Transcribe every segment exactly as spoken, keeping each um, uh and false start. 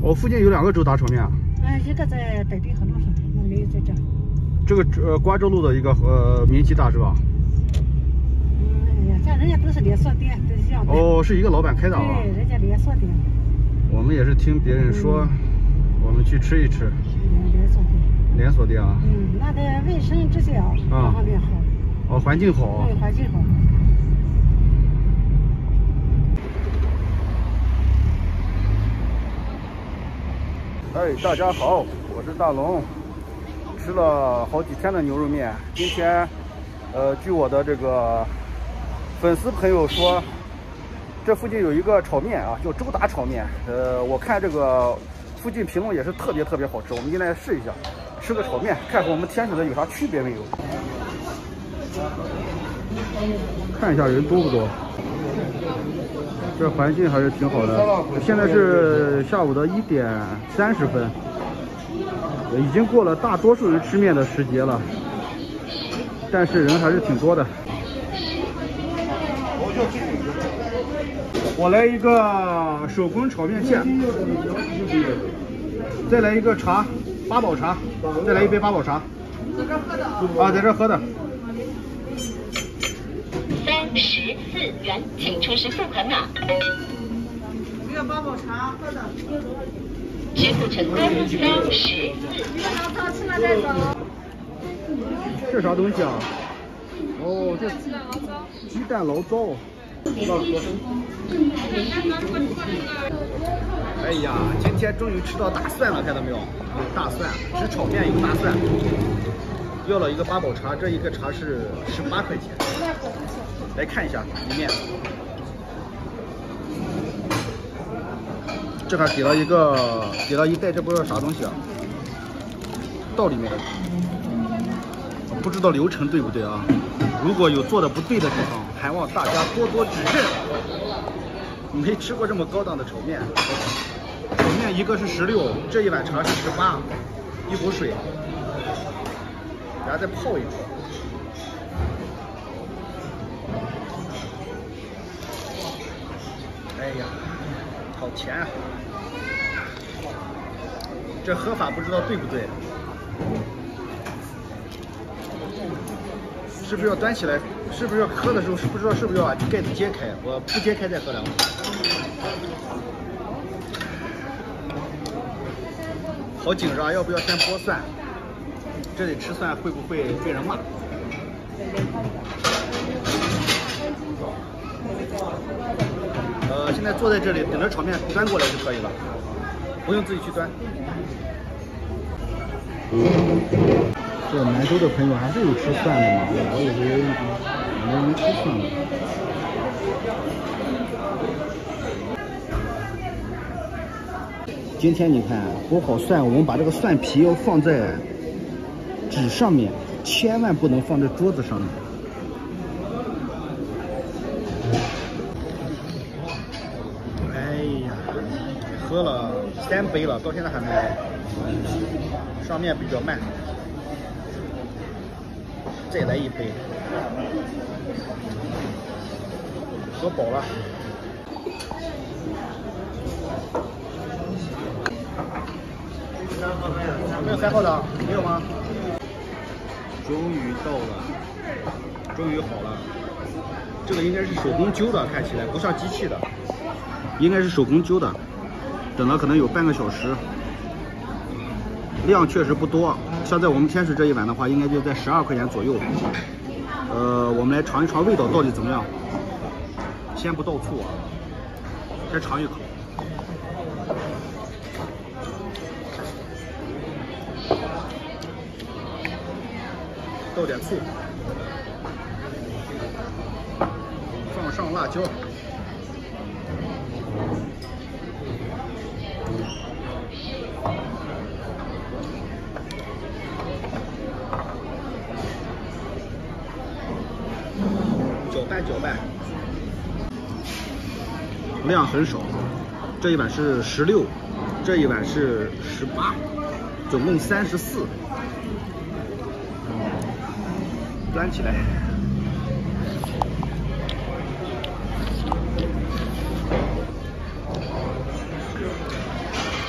哦，附近有两个周达炒面啊。 嗯，一个在北滨河路上，那没有在这。 这个呃瓜州路的一个呃名气大是吧？ 嗯，哎呀，像人家都是连锁店，都一样的。 哦，是一个老板开的啊。 对，人家连锁店。 我们也是听别人说，嗯、我们去吃一吃。 嗯，连锁店。 连锁店啊。 嗯，那的卫生这些啊，各方面好。 哦，环境好。 对，环境好。 哎，大家好，我是大龙。吃了好几天的牛肉面，今天，呃，据我的这个粉丝朋友说，这附近有一个炒面啊，叫周达炒面。呃，我看这个附近评论也是特别特别好吃。我们今天来试一下，吃个炒面，看和我们天水的有啥区别没有？看一下人多不多？这环境还是挺好的。现在是下午的一点三十分，已经过了大多数人吃面的时节了，但是人还是挺多的。我来一个手工炒面线，再来一个茶，八宝茶，再来一杯八宝茶。在这喝的啊，在这喝的。 三十四元，请出示付款码。 一个八宝茶喝的。 支付成功，三十四。 一个醪糟吃了再走。 这啥东西啊？哦，这鸡蛋醪糟。哎呀，今天终于吃到大蒜了，看到没有？大蒜，只炒面有大蒜。要了一个八宝茶，这一个茶是十八块钱。来看一下里面，这还给了一个给了一袋，这不知道啥东西啊？到里面，不知道流程对不对啊？如果有做的不对的地方，还望大家多多指正。没吃过这么高档的炒面，炒面一个是十六，这一碗茶是十八，一壶水，然后再泡一泡。哎呀，好甜啊！这喝法不知道对不对？是不是要端起来？是不是要喝的时候是不知道是不是要把盖子揭开？我不揭开再喝两口。好紧张，要不要先剥蒜？这里吃蒜会不会被人骂？呃，现在坐在这里等着炒面端过来就可以了，不用自己去端。这南州的朋友还是有吃蒜的嘛？我以为没人吃蒜了。今天你看剥好蒜，我们把这个蒜皮要放在纸上面，千万不能放在桌子上面。哎呀，喝了三杯了，到现在还没来。上面比较慢。再来一杯，喝饱了。没有三号的，没有吗？终于到了，终于好了。这个应该是手工揪的，看起来不像机器的，应该是手工揪的。等了可能有半个小时，量确实不多。像在我们天水这一碗的话，应该就在十二块钱左右。呃，我们来尝一尝味道到底怎么样。先不倒醋啊，先尝一口。倒点醋，放上辣椒。搅拌搅拌，量很少，这一碗是十六，这一碗是十八，总共三十四。端起来，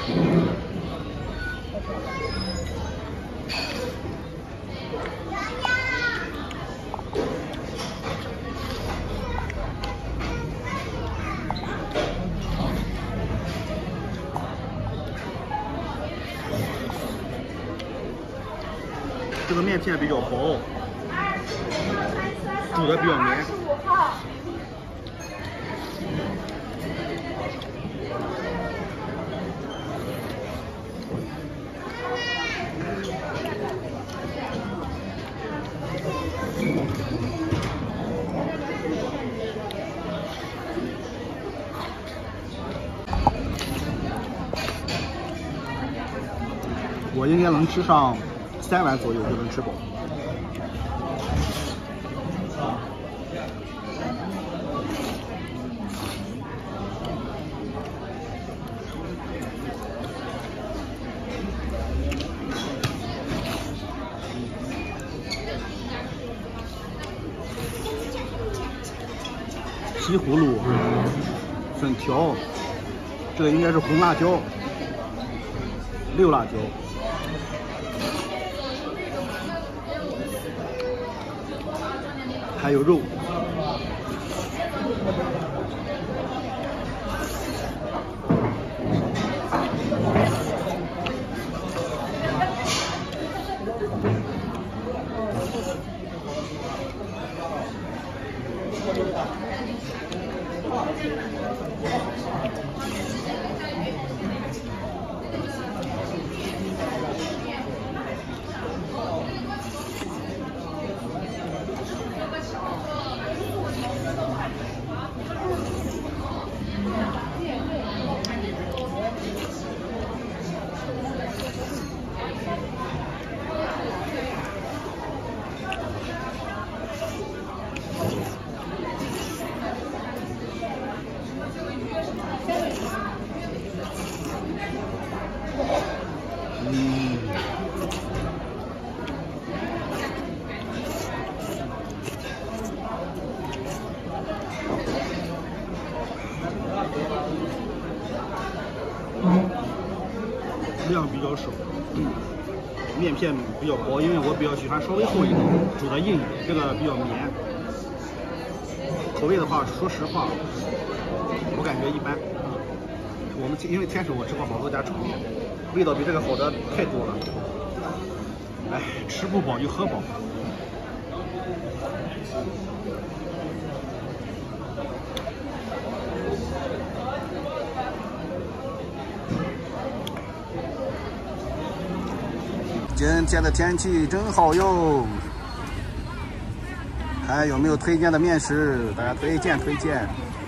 这个面片比较薄，煮的比较绵。我应该能吃上三碗左右就能吃饱。西葫芦、粉条，这个应该是红辣椒、六辣椒。还有肉，嗯，量比较少，嗯，面片比较薄，因为我比较喜欢稍微厚一点，煮的硬一点，这个比较绵。口味的话，说实话，我感觉一般。我们因为天使我吃过好多家炒面，味道比这个好的太多了。哎，吃不饱就喝饱。今天的天气真好哟！还有没有推荐的面食？大家推荐推荐。